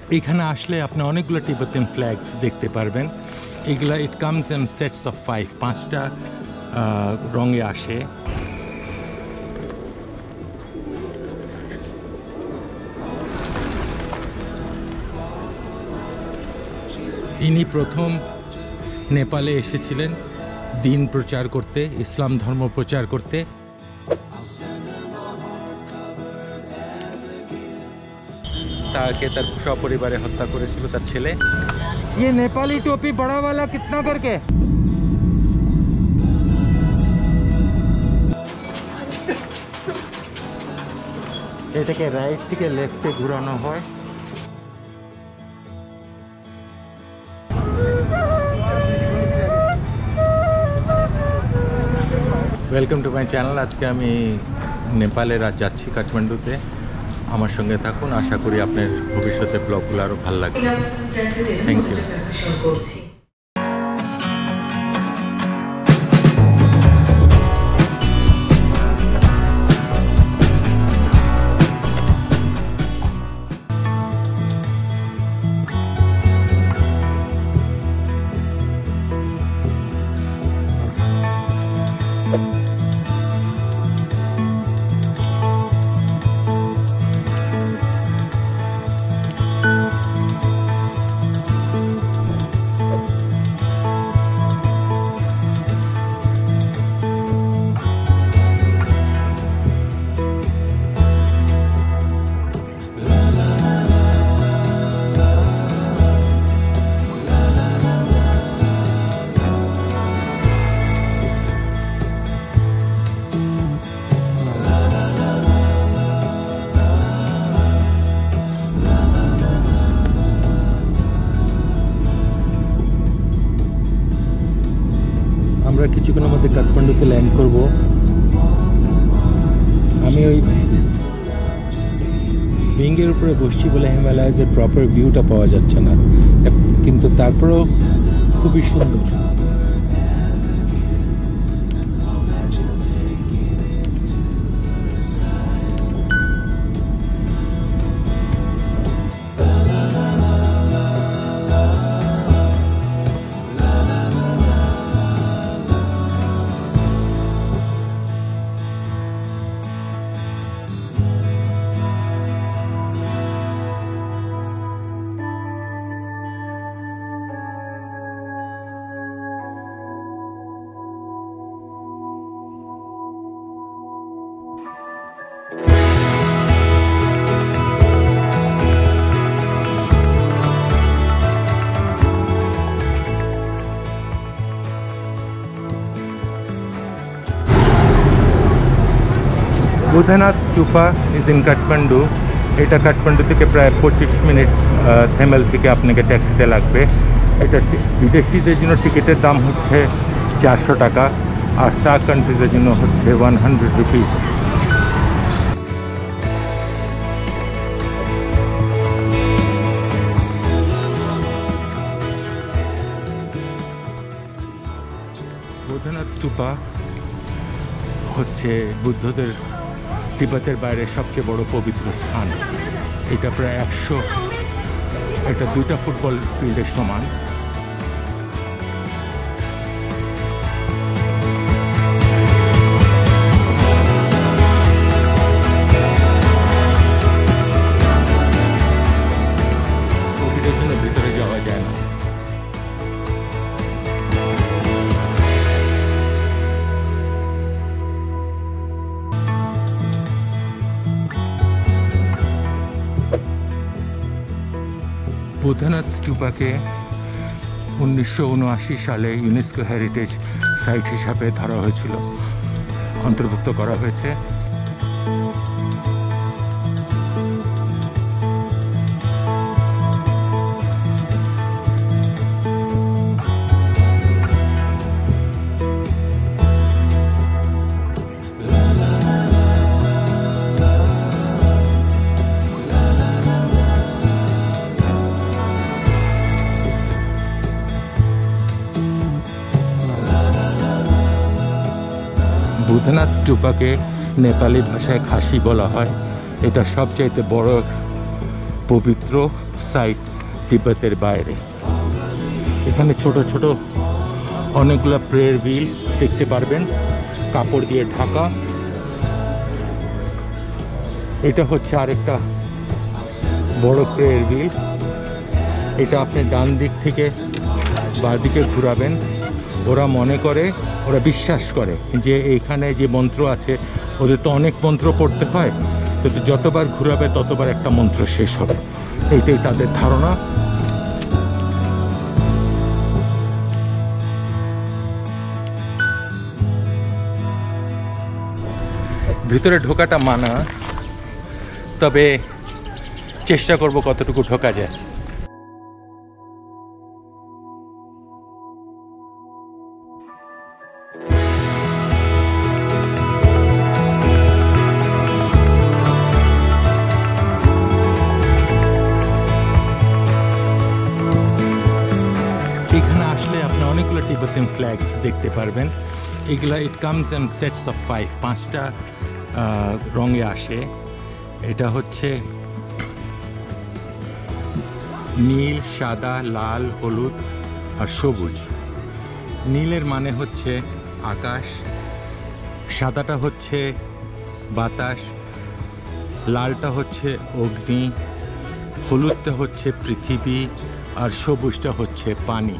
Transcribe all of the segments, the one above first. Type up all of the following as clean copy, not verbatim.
এখানে আসলে আপনি অনেকগুলো টিবেটান ফ্ল্যাগস দেখতে পারবেন। এগুলা it comes in sets of 5টা রঙে আসে। ইনি প্রথম নেপালে এসেছিলেন দিন প্রচার করতে, ইসলাম ধর্ম প্রচার করতে। তাকে তার সপরিবারে হত্যা করেছিল তার ছেলে। ये नेपाली टोपी बड़ा वाला कितना करके? এটাকে রাইট থেকে লেফটে ঘোরানো হয়। Welcome to my channel. আজকে আমি নেপালে যাচ্ছি, কাঠমান্ডুতে। আমার সঙ্গে থাকুন, আশা করি আপনার ভবিষ্যতে ব্লগগুলো আরও ভালো লাগবে। Thank you. আমরা কিছুক্ষণের মধ্যে কাঠমান্ডুতে ল্যান্ড করব। আমি ওই উইংয়ের উপরে বসছি বলে হিমালয়ের প্রপার ভিউটা পাওয়া যাচ্ছে না, কিন্তু তারপরেও খুবই সুন্দর। Boudhanath stupa is in Kathmandu. এটা কাঠমান্ডু থেকে প্রায় 25 মিনিট থেমেল থেকে আপনাকে ট্যাক্সিতে লাগবে। এটা বিদেশিদের জন্য টিকিটের দাম হচ্ছে 400 টাকা, আর সার্ক কান্ট্রিজের জন্য হচ্ছে 100 রুপিস। বুদ্ধনাথ স্তূপা হচ্ছে বুদ্ধদের তিব্বতের বাইরে সবচেয়ে বড় পবিত্র স্থান। এটা প্রায় 100, এটা 2টা ফুটবল ফিল্ডের সমান। কোভিডের জন্য ভিতরে যাওয়া যায় না। বুদ্ধনাথ স্তূপাকে 1979 সালে ইউনেস্কো হেরিটেজ সাইট হিসাবে ধরা হয়েছিল, অন্তর্ভুক্ত করা হয়েছে। বুদ্ধনাথ স্তূপাকে নেপালি ভাষায় খাসি বলা হয়। এটা সবচাইতে বড় পবিত্র আউটসাইড তিব্বতের বাইরে। এখানে ছোট ছোট অনেকগুলো প্রেয়ার হুইল দেখতে পারবেন, কাপড় দিয়ে ঢাকা। এটা হচ্ছে আরেকটা বড় প্রেয়ার হুইল। এটা আপনি ডান দিক থেকে বাঁ দিকে ঘুরাবেন। ওরা মনে করে, ওরা বিশ্বাস করে যে এইখানে যে মন্ত্র আছে, ওদের তো অনেক মন্ত্র পড়তে হয়, তো যতবার ঘুরাবে ততবার একটা মন্ত্র শেষ হবে, এইটাই তাদের ধারণা। ভিতরে ঢোকাটা মানা, তবে চেষ্টা করব কতটুকু ঢোকা যায়। এখানে আসলে আপনি অনেকগুলো তিব্বতিয়ান ফ্ল্যাগস দেখতে পারবেন। এগুলা it comes in sets of 5, 5টা রঙে আসে। এটা হচ্ছে নীল, সাদা, লাল, হলুদ আর সবুজ। নীলের মানে হচ্ছে আকাশ, সাদাটা হচ্ছে বাতাস, লালটা হচ্ছে অগ্নি, হলুদটা হচ্ছে পৃথিবী, আর সবুজটা হচ্ছে পানি।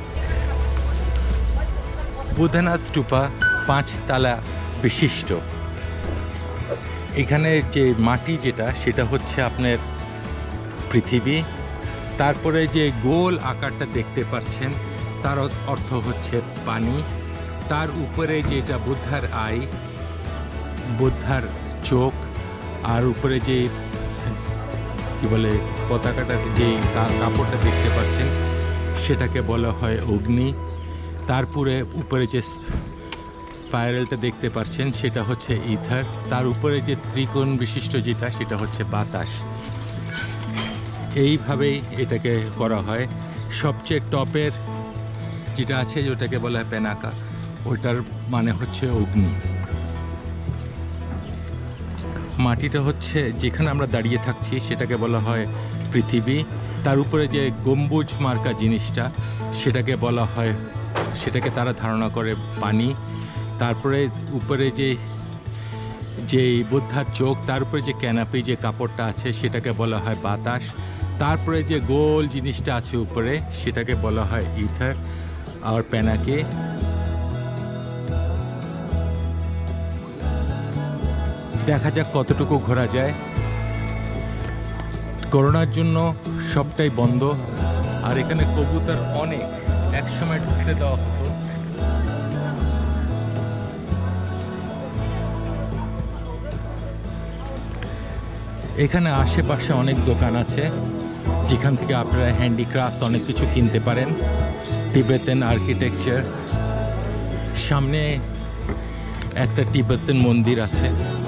বুদ্ধনাথ স্তূপা 5 তলা বিশিষ্ট। এখানে যে মাটি যেটা, সেটা হচ্ছে আপনার পৃথিবী। তারপরে যে গোল আকারটা দেখতে পাচ্ছেন, তার অর্থ হচ্ছে পানি। তার উপরে যেটা বুদ্ধার আই, বুদ্ধার চোখ, আর উপরে যে কি বলে পতাকাটা, যে কাপড়টা দেখতে পাচ্ছেন, সেটাকে বলা হয় অগ্নি। তারপরে উপরে যে স্পাইরালটা দেখতে পাচ্ছেন, সেটা হচ্ছে ইথার। তার উপরে যে ত্রিকোণ বিশিষ্ট যেটা, সেটা হচ্ছে বাতাস। এইভাবেই এটাকে করা হয়। সবচেয়ে টপের যেটা আছে, ওটাকে বলা হয় পেনাকা, ওটার মানে হচ্ছে অগ্নি। মাটিটা হচ্ছে যেখানে আমরা দাঁড়িয়ে থাকছি, সেটাকে বলা হয় পৃথিবী। তার উপরে যে গম্বুজ মার্কা জিনিসটা, সেটাকে বলা হয়, সেটাকে তারা ধারণা করে পানি। তারপরে উপরে যে বুদ্ধার চোখ, তার উপরে যে ক্যানাপি, যে কাপড়টা আছে, সেটাকে বলা হয় বাতাস। তারপরে যে গোল জিনিসটা আছে উপরে, সেটাকে বলা হয় ইথার আর পেনাকে। দেখা যাক কতটুকু ঘোরা যায়। করোনার জন্য সবটাই বন্ধ। আর এখানে কবুতর অনেক, একসময় ঢুকতে দেওয়া হতো। এখানে আশেপাশে অনেক দোকান আছে, যেখান থেকে আপনারা হ্যান্ডিক্রাফট অনেক কিছু কিনতে পারেন। Tibetan architecture. সামনে একটা তিব্বতিয়ান মন্দির আছে।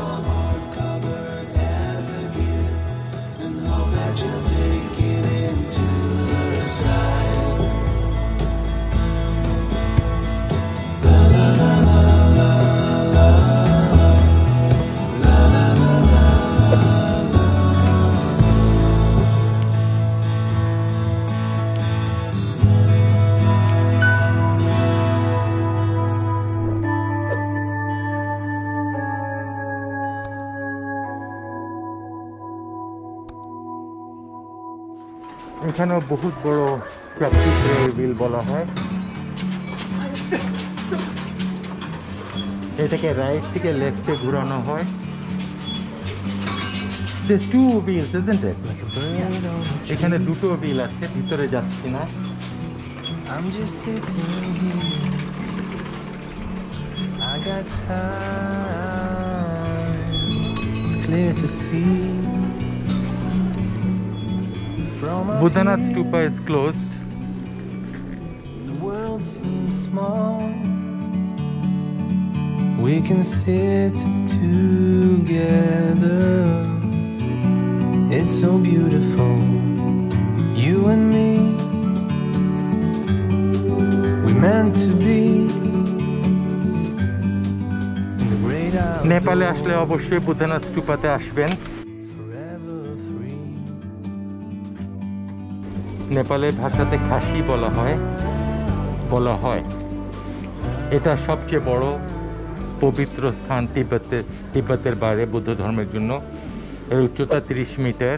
এখানেও বহুত বড় প্র্যাকটিস হুইল বলা হয়। এটাকে রাইট থেকে লেফটে ঘোরানো হয়। There's 2 wheels, isn't it? এখানে দুটো হুইল আছে, ভিতরে যাচ্ছি না। I'm just sitting here. I got time. It's clear to see. Buddhanath Stupa is closed. The world seems small. We can sit together. It's so beautiful. You and me. We meant to be. নেপালে আসলে অবশ্যই বুদ্ধনাথ স্তূপাতে আসবেন। নেপালের ভাষাতে খাসি বলা হয়। এটা সবচেয়ে বড় পবিত্র স্থান তিব্বতের বাইরে বৌদ্ধ ধর্মের জন্য। এর উচ্চতা 30 মিটার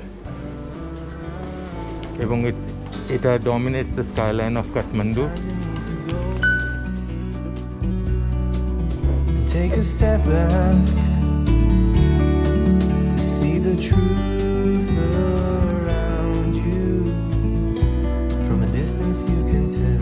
এবং এটা dominates the skyline of Kathmandu. Take a step back to see the truth around you. From a distance you can tell.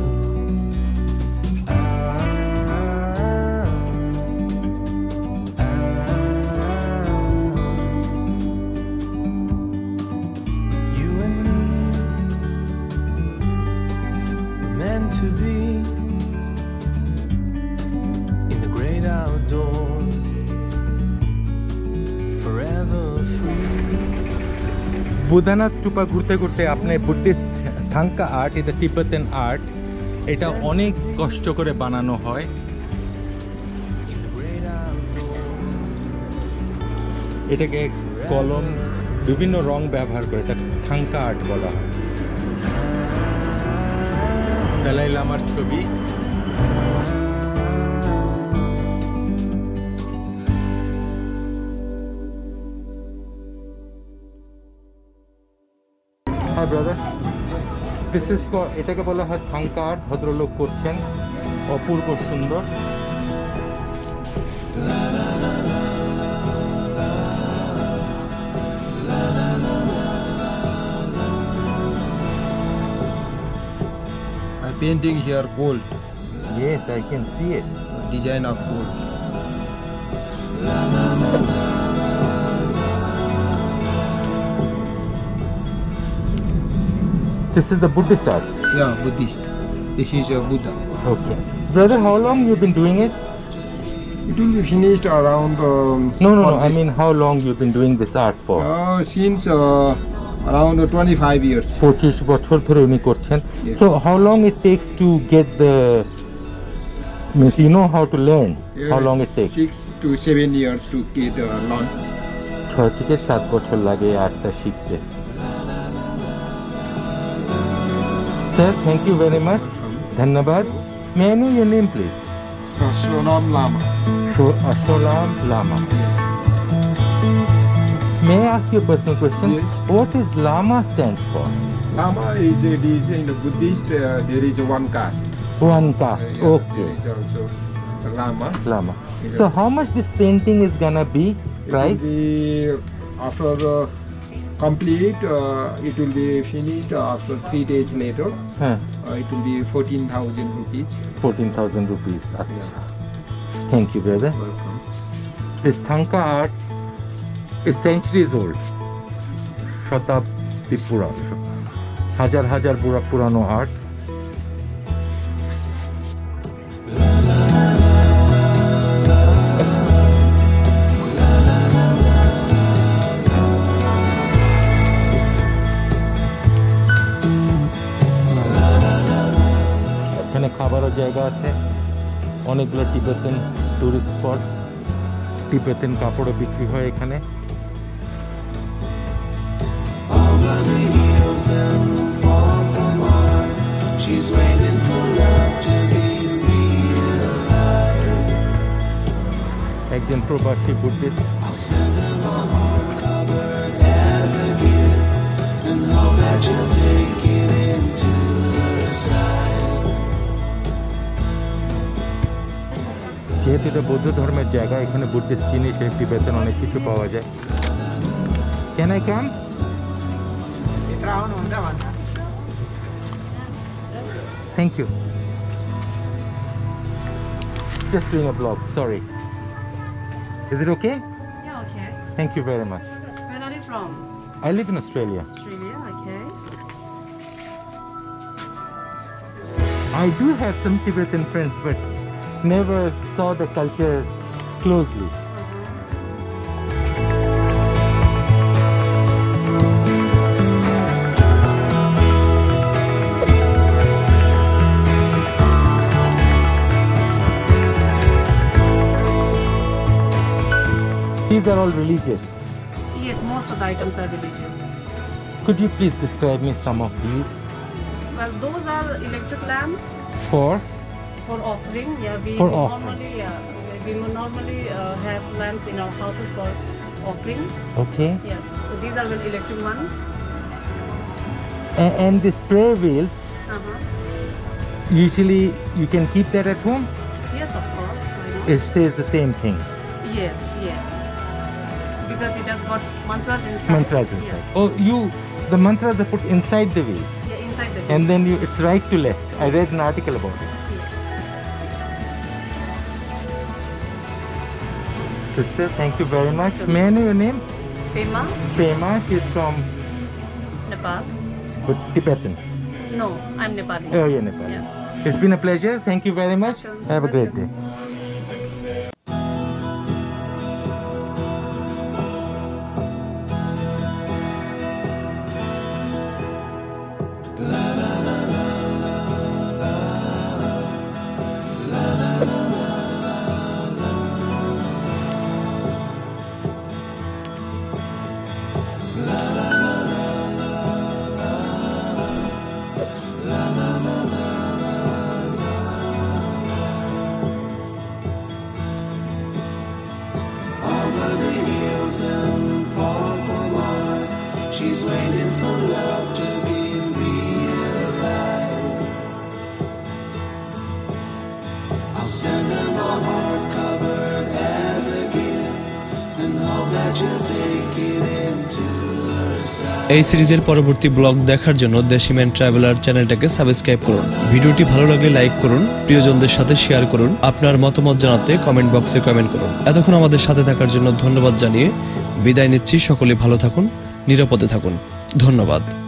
You and me were meant to be in the great outdoors, forever free. Boudhanath stupa ঘুরতে ঘুরতে আপনি Buddhist thangka art, এটা তিব্বতেন art, এটা অনেক কষ্ট করে বানানো হয়। এটাকে কলম বিভিন্ন রং ব্যবহার করে এটা থাঙ্কা আর্ট বলা হয়। দলাই লামার ছবি। হ্যাঁ ব্রাদার, বিশেষ করে এটাকে বলা হয় থাঙ্কা আর্ট। ভদ্রলোক করছেন, অপূর্ব সুন্দর। Painting here gold, Yes, I can see it. design of gold. This is the Buddhist art. Yeah, Buddhist. This is a Buddha. Okay. Brother, how long you been doing it? It will be finished around. No. I mean, how long you been doing this art for? Since around 25 years. 25 বছর ধরে উনি করছেন। Yes. So how long it takes to get the, means you know how to learn? How long it takes? 6 to 7 years to get learn. 6 থেকে 7 বছর লাগে আর্টটা শিখতে। Sir, thank you very much. ধন্যবাদ। May I know your name, please? Ashram Lama. Asholam Lama. May I ask you a personal question? Yes. What is Lama stands for? Lama is in the Buddhist. There is one caste. One caste. Okay. There is also a Lama. Lama. So how much this painting is gonna be? It will Price? be after complete. It will be finished after 3 days later. Huh. It will be 14,000 rupees. 14,000 rupees. Acha. Thank you, brother. Welcome. This Thanka art is centuries old. শতাব্দী পুরানো, হাজার পুরানো art. এখানে খাবারের জায়গা আছে, অনেকগুলো Tibetan tourist spot, Tibetan কাপড়ও বিক্রি হয় এখানে। She's waiting for love to be realized. একজন প্রবাসী Buddhist. I'll send her my heart covered as a gift and hope that you'll take it into her side. যেহেতু এটা বৌদ্ধ ধর্মের জায়গা, এখানে বুদ্ধিস্ট জিনিস টিবেটান অনেক কিছু পাওয়া যায়। Can I come? Thank you. Just doing a vlog, sorry. Is it okay? Yeah, okay. Thank you very much. Where are you from? I live in Australia. Australia, okay. I do have some Tibetan friends, but never saw the culture closely. These are all religious. Yes, most of the items are religious. Could you please describe me some of these? Well, those are electric lamps For for offering. Yeah, we For would offering. normally have lamps in our houses for offering. okay. Yeah. So these are the electric ones. And the prayer wheels, usually you can keep that at home. Yes, of course. Why not? It says the same thing. Yes, yes. Because it has got mantras inside. Mantras inside. Oh, the mantras are put inside the wheels, Yeah, inside the and then it's right to left. I read an article about it. Sister, thank you very much. May I know your name? Pema, Pema. She's from Nepal. Tibetan. No, I'm Nepali. Oh, yeah, Nepal. Yeah. It's been a pleasure. Thank you very much. Welcome. Have a great day. Over the hills and far from mine, she's waiting for love to be realized. I'll send her my heart covered as a gift, and hope that you'll take it into her side. এই সিরিজের পরবর্তী blog দেখার জন্য দেশিম্যান traveller চ্যানেলটাকে subscribe করুন। ভিডিওটি ভালো লাগলে লাইক করুন, প্রিয়জনদের সাথে শেয়ার করুন, আপনার মতামত জানাতে কমেন্ট বক্সে কমেন্ট করুন। এতক্ষণ আমাদের সাথে থাকার জন্য ধন্যবাদ জানিয়ে বিদায় নিচ্ছি। সকলে ভালো থাকুন, নিরাপদে থাকুন। ধন্যবাদ।